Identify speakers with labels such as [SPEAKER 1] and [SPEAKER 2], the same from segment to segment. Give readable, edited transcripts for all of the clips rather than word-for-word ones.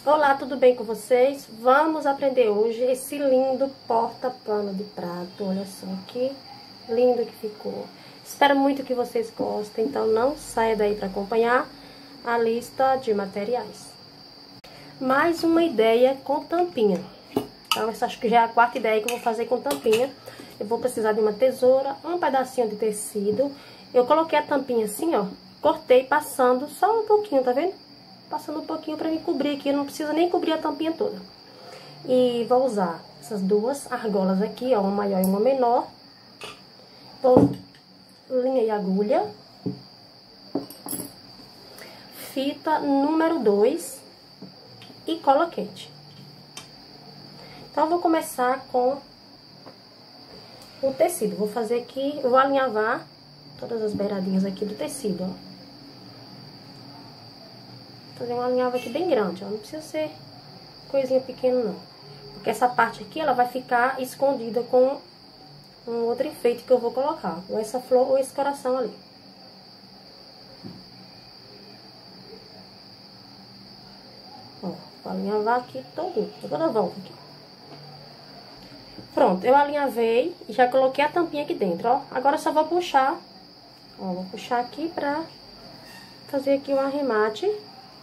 [SPEAKER 1] Olá, tudo bem com vocês? Vamos aprender hoje esse lindo porta-pano de prato. Olha só que lindo que ficou. Espero muito que vocês gostem, então não saia daí para acompanhar a lista de materiais. Mais uma ideia com tampinha. Então, essa acho que já é a quarta ideia que eu vou fazer com tampinha. Eu vou precisar de uma tesoura, um pedacinho de tecido. Eu coloquei a tampinha assim, ó. Cortei passando só um pouquinho, tá vendo? Passando um pouquinho pra me cobrir aqui, não precisa nem cobrir a tampinha toda. E vou usar essas duas argolas aqui, ó, uma maior e uma menor. Vou linha e agulha. Fita número 2 e cola quente. Então, eu vou começar com o tecido. Vou fazer aqui, eu vou alinhavar todas as beiradinhas aqui do tecido, ó. Fazer uma alinhava aqui bem grande, ó. Não precisa ser coisinha pequena, não. Porque essa parte aqui, ela vai ficar escondida com um outro enfeite que eu vou colocar. Ou essa flor ou esse coração ali. Ó, vou alinhavar aqui todo. Agora eu volto aqui. Pronto, eu alinhavei e já coloquei a tampinha aqui dentro, ó. Agora eu só vou puxar. Ó, vou puxar aqui pra fazer aqui o arremate.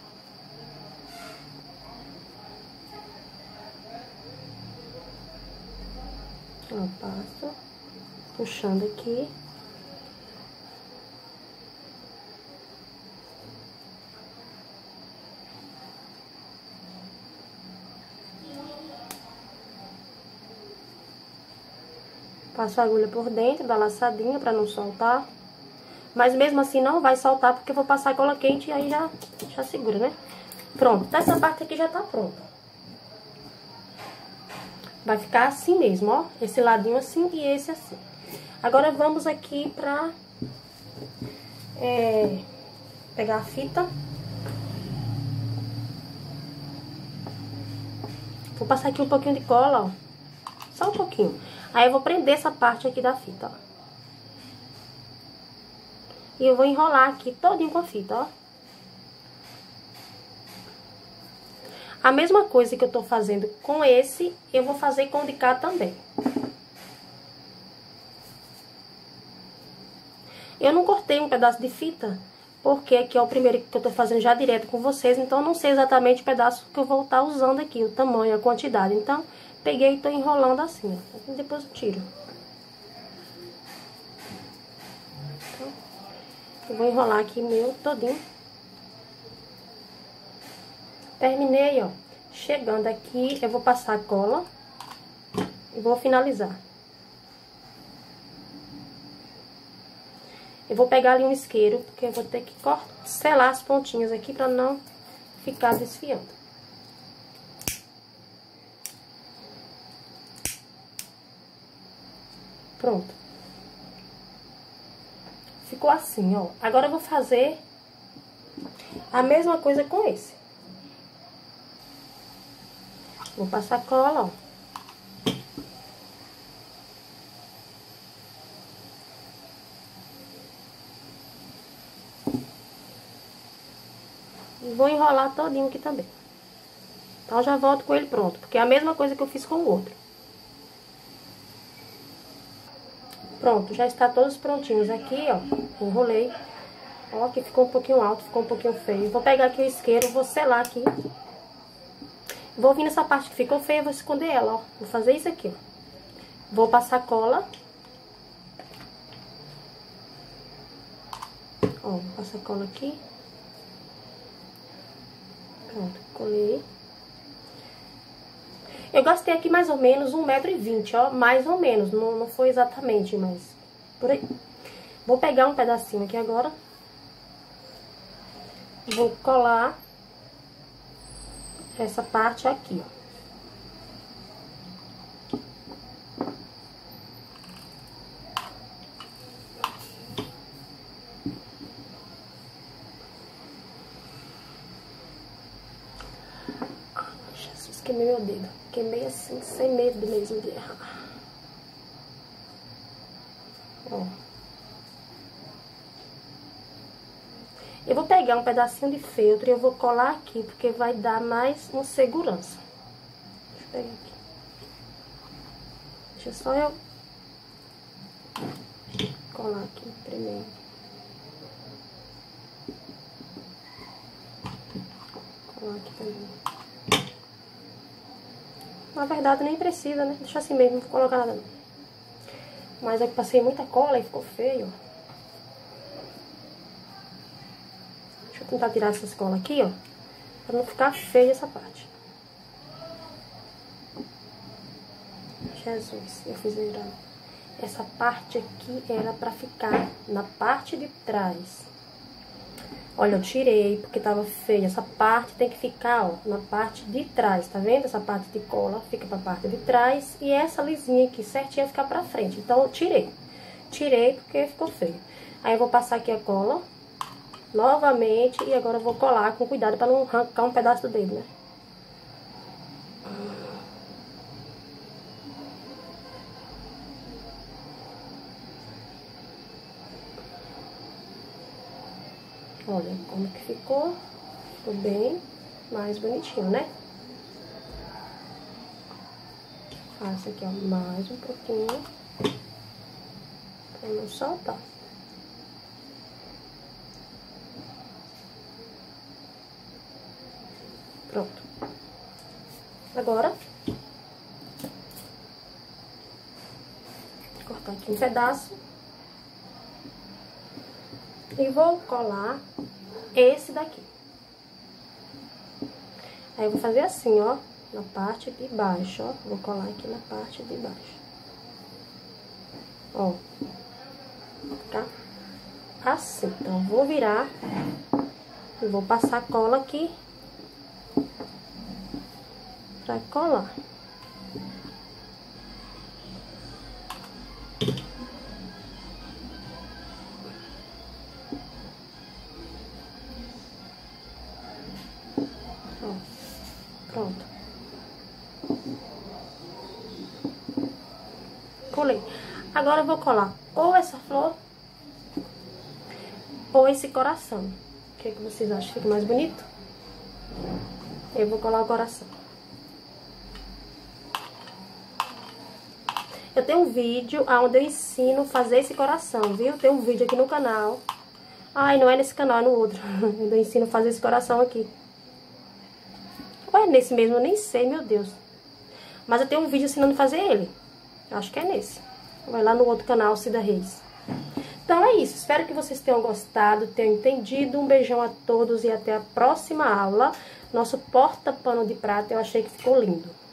[SPEAKER 1] Ó, passo, puxando aqui. Passo a agulha por dentro da laçadinha pra não soltar. Mas mesmo assim não vai soltar porque eu vou passar cola quente e aí já segura, né? Pronto, essa parte aqui já tá pronta. Vai ficar assim mesmo, ó. Esse ladinho assim e esse assim. Agora vamos aqui pra pegar a fita. Vou passar aqui um pouquinho de cola, ó. Só um pouquinho. Aí eu vou prender essa parte aqui da fita, ó. E eu vou enrolar aqui todinho com a fita, ó. A mesma coisa que eu tô fazendo com esse, eu vou fazer com o de cá também. Eu não cortei um pedaço de fita, porque aqui é o primeiro que eu tô fazendo já direto com vocês, então eu não sei exatamente o pedaço que eu vou estar usando aqui, o tamanho, a quantidade. Então, peguei e tô enrolando assim, ó. Depois eu tiro. Então, eu vou enrolar aqui meu todinho. Terminei, ó. Chegando aqui, eu vou passar a cola e vou finalizar. Eu vou pegar ali um isqueiro, porque eu vou ter que selar as pontinhas aqui pra não ficar desfiando. Pronto. Ficou assim, ó. Agora eu vou fazer a mesma coisa com esse. Vou passar cola, ó. E vou enrolar todinho aqui também. Então, já volto com ele pronto, porque é a mesma coisa que eu fiz com o outro. Pronto, já está todos prontinhos aqui, ó. Enrolei. Ó, aqui ficou um pouquinho alto, ficou um pouquinho feio. Vou pegar aqui o isqueiro, vou selar aqui. Vou vir nessa parte que ficou feia, vou esconder ela, ó. Vou fazer isso aqui, ó. Vou passar cola. Ó, vou passar cola aqui. Pronto, colei. Eu gastei aqui mais ou menos 1,20 m, ó. Mais ou menos, não foi exatamente, mas por aí. Vou pegar um pedacinho aqui agora. Vou colar essa parte aqui, ó. Jesus, queimei meu dedo. Queimei assim, sem medo mesmo de errar. Ó. Eu vou pegar um pedacinho de feltro e eu vou colar aqui, porque vai dar mais uma segurança. Deixa eu pegar aqui. Deixa só eu colar aqui primeiro. Colar aqui também. Na verdade nem precisa, né? Deixa assim mesmo, não vou colocar nada não. Mas eu passei muita cola e ficou feio, ó. Deixa eu tentar tirar essas colas aqui, ó. Pra não ficar feia essa parte. Jesus, eu fiz errado. Essa parte aqui era pra ficar na parte de trás. Olha, eu tirei porque tava feia. Essa parte tem que ficar, ó, na parte de trás, tá vendo? Essa parte de cola fica pra parte de trás. E essa lisinha aqui certinha ficar pra frente. Então, eu tirei. Tirei porque ficou feio. Aí, eu vou passar aqui a cola novamente. E agora eu vou colar com cuidado pra não arrancar um pedaço do dedo, né? Olha como que ficou. Ficou bem mais bonitinho, né? Faço aqui, ó, mais um pouquinho. Pra não soltar. Pronto. Agora, vou cortar aqui um pedaço. E vou colar esse daqui. Aí eu vou fazer assim, ó, na parte de baixo, ó. Vou colar aqui na parte de baixo. Ó. Tá? Assim. Então, eu vou virar e vou passar cola aqui pra colar. Pronto. Colei. Agora eu vou colar ou essa flor ou esse coração. O que vocês acham que fica mais bonito? Eu vou colar o coração. Eu tenho um vídeo onde eu ensino a fazer esse coração, viu? Tem um vídeo aqui no canal. Ai, não é nesse canal, é no outro. Eu ensino a fazer esse coração aqui. Ou é nesse mesmo, eu nem sei, meu Deus. Mas eu tenho um vídeo ensinando a fazer ele. Eu acho que é nesse. Vai lá no outro canal, Cida Reis. Então é isso. Espero que vocês tenham gostado, tenham entendido. Um beijão a todos e até a próxima aula. Nosso porta-pano de prata eu achei que ficou lindo.